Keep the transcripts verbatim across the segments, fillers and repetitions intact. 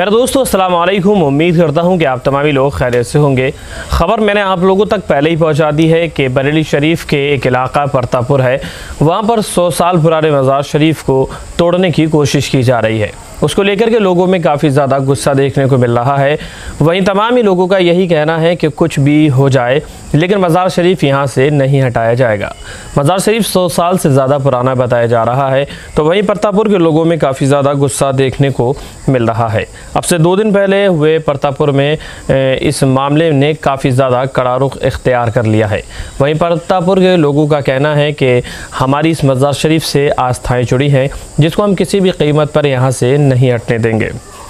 प्यारे दोस्तों, अस्सलाम वालेकुम। उम्मीद करता हूं कि आप तमामी लोग खैरियत से होंगे। ख़बर मैंने आप लोगों तक पहले ही पहुंचा दी है कि बरेली शरीफ के एक इलाका परतापुर है, वहां पर सौ साल पुराने मज़ार शरीफ को तोड़ने की कोशिश की जा रही है। उसको लेकर के लोगों में काफ़ी ज़्यादा गुस्सा देखने को मिल रहा है। वहीं तमाम ही लोगों का यही कहना है कि कुछ भी हो जाए लेकिन मज़ार शरीफ यहाँ से नहीं हटाया जाएगा। मज़ार शरीफ सौ साल से ज़्यादा पुराना बताया जा रहा है, तो वहीं परतापुर के लोगों में काफ़ी ज़्यादा गुस्सा देखने को मिल रहा है। अब से दो दिन पहले हुए परतापुर में इस मामले ने काफ़ी ज़्यादा कड़ा रुख इख्तियार कर लिया है। वहीं परतापुर के लोगों का कहना है कि हमारी इस मज़ार शरीफ से आस्थाएँ जुड़ी हैं, जिसको हम किसी भी कीमत पर यहाँ से नहीं हटने देंगे।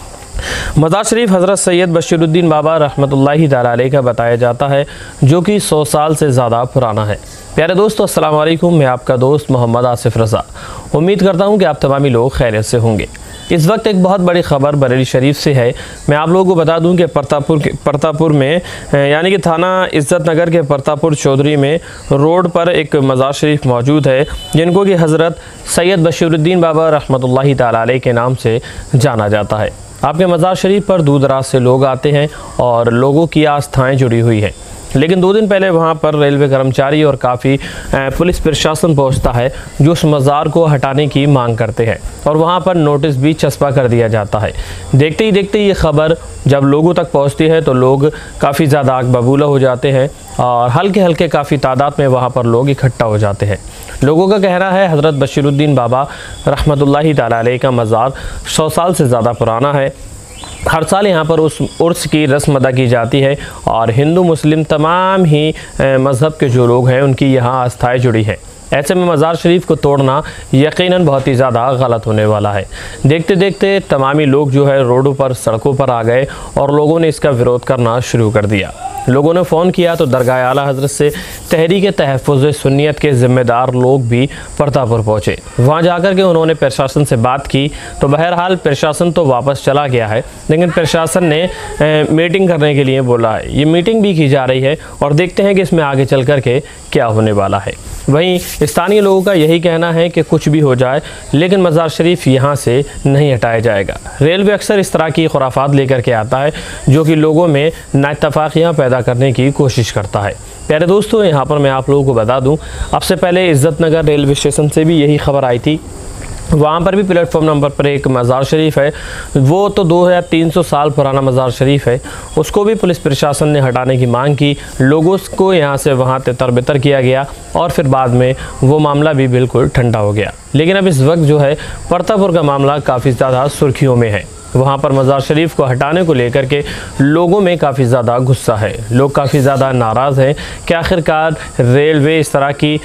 मज़ार शरीफ हज़रत सैयद बशीरुद्दीन बाबा रहमतुल्लाहि तआला अलैह का बताया जाता है, जो कि सौ साल से ज़्यादा पुराना है। प्यारे दोस्तों, अस्सलाम वालेकुम। मैं आपका दोस्त मोहम्मद आसिफ रज़ा। उम्मीद करता हूँ कि आप तमामी लोग खैरियत से होंगे। इस वक्त एक बहुत बड़ी ख़बर बरेली शरीफ से है। मैं आप लोगों को बता दूं कि परतापुर के परतापुर में यानी कि थाना इज़्ज़त नगर के परतापुर चौधरी में रोड पर एक मज़ार शरीफ मौजूद है, जिनको कि हज़रत सैयद बशीरुद्दीन बाबा रहमतुल्लाहि तआला अलैह के नाम से जाना जाता है। आपके मज़ार शरीफ पर दूर दराज से लोग आते हैं और लोगों की आस्थाएँ जुड़ी हुई हैं। लेकिन दो दिन पहले वहां पर रेलवे कर्मचारी और काफ़ी पुलिस प्रशासन पहुंचता है, जो उस मज़ार को हटाने की मांग करते हैं और वहां पर नोटिस भी चस्पा कर दिया जाता है। देखते ही देखते ये खबर जब लोगों तक पहुंचती है तो लोग काफ़ी ज़्यादा आग बबूला हो जाते हैं और हल्के हल्के काफ़ी तादाद में वहाँ पर लोग इकट्ठा हो जाते हैं। लोगों का कहना है हज़रत बशीरुद्दीन बाबा रहमतुल्लाहि तआला अलैह का मज़ार सौ साल से ज़्यादा पुराना है। हर साल यहाँ पर उस उर्स की रस्म अदा की जाती है और हिंदू मुस्लिम तमाम ही मज़हब के जो लोग हैं उनकी यहाँ आस्थाएँ जुड़ी हैं। ऐसे में मज़ार शरीफ को तोड़ना यकीनन बहुत ही ज़्यादा गलत होने वाला है। देखते देखते तमामी लोग जो है रोडों पर सड़कों पर आ गए और लोगों ने इसका विरोध करना शुरू कर दिया। लोगों ने फ़ोन किया तो दरगाह आला हज़रत से तहरीक तहफ़्फ़ुज़ सुन्नियत के ज़िम्मेदार लोग भी परतापुर पहुँचे। वहाँ जाकर के उन्होंने प्रशासन से बात की तो बहरहाल प्रशासन तो वापस चला गया है, लेकिन प्रशासन ने ए, मीटिंग करने के लिए बोला है। ये मीटिंग भी की जा रही है और देखते हैं कि इसमें आगे चल कर के क्या होने वाला है। वहीं स्थानीय लोगों का यही कहना है कि कुछ भी हो जाए लेकिन मज़ार शरीफ यहाँ से नहीं हटाया जाएगा। रेलवे अक्सर इस तरह की खुराफात लेकर के आता है, जो कि लोगों में नाइत्तफ़ाक़ियाँ पैदा करने की कोशिश करता है। प्यारे दोस्तों, यहाँ पर मैं आप लोगों को बता दूँ, अब से पहले इज़्ज़त नगर रेलवे स्टेशन से भी यही खबर आई थी। वहाँ पर भी प्लेटफॉर्म नंबर पर एक मज़ार शरीफ है, वो तो दो हज़ार तीन सौ साल पुराना मज़ार शरीफ है। उसको भी पुलिस प्रशासन ने हटाने की मांग की, लोगों को यहाँ से वहाँ तितर बितर किया गया और फिर बाद में वो मामला भी बिल्कुल ठंडा हो गया। लेकिन अब इस वक्त जो है परतापुर का मामला काफ़ी ज़्यादा सुर्खियों में है। वहाँ पर मज़ार शरीफ को हटाने को लेकर के लोगों में काफ़ी ज़्यादा गुस्सा है। लोग काफ़ी ज़्यादा नाराज़ हैं कि आखिरकार रेलवे इस तरह की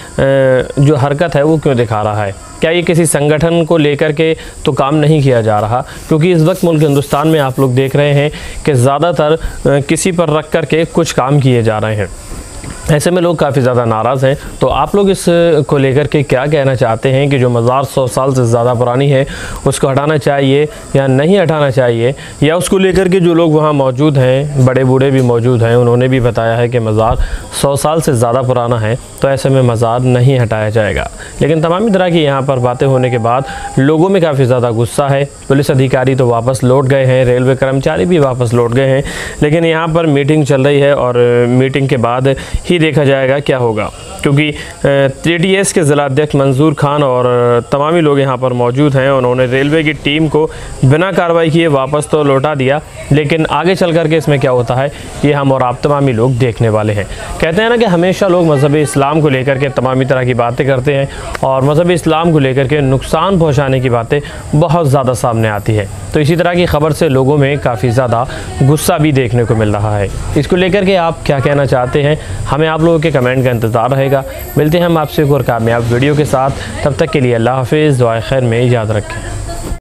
जो हरकत है वो क्यों दिखा रहा है। क्या ये किसी संगठन को लेकर के तो काम नहीं किया जा रहा? क्योंकि इस वक्त मुल्क हिंदुस्तान में आप लोग देख रहे हैं कि ज़्यादातर किसी पर रख कर के कुछ काम किए जा रहे हैं। ऐसे में लोग काफ़ी ज़्यादा नाराज़ हैं। तो आप लोग इस को लेकर के क्या कहना चाहते हैं कि जो मज़ार सौ साल से ज़्यादा पुरानी है उसको हटाना चाहिए या नहीं हटाना चाहिए? या उसको लेकर के जो लोग वहाँ मौजूद हैं, बड़े बूढ़े भी मौजूद हैं, उन्होंने भी बताया है कि मज़ार सौ साल से ज़्यादा पुराना है, तो ऐसे में मज़ार नहीं हटाया जाएगा। लेकिन तमाम तरह की यहाँ पर बातें होने के बाद लोगों में काफ़ी ज़्यादा गुस्सा है। पुलिस अधिकारी तो वापस लौट गए हैं, रेलवे कर्मचारी भी वापस लौट गए हैं, लेकिन यहाँ पर मीटिंग चल रही है और मीटिंग के बाद ही देखा जाएगा क्या होगा। क्योंकि टी टी एस के ज़िला अध्यक्ष मंजूर खान और तमामी लोग यहाँ पर मौजूद हैं। उन्होंने रेलवे की टीम को बिना कार्रवाई किए वापस तो लौटा दिया, लेकिन आगे चल कर के इसमें क्या होता है ये हम और आप तमामी लोग देखने वाले हैं। कहते हैं ना कि हमेशा लोग मज़हब इस्लाम को लेकर के तमामी तरह की बातें करते हैं और मज़हब इस्लाम को लेकर के नुकसान पहुँचाने की बातें बहुत ज़्यादा सामने आती है। तो इसी तरह की ख़बर से लोगों में काफ़ी ज़्यादा गुस्सा भी देखने को मिल रहा है। इसको लेकर के आप क्या कहना चाहते हैं, हमें आप लोगों के कमेंट का इंतज़ार रहेगा। मिलते हैं हम आपसे एक और कामयाब वीडियो के साथ, तब तक के लिए अल्लाह हाफ़िज़, दुआ खैर में याद रखें।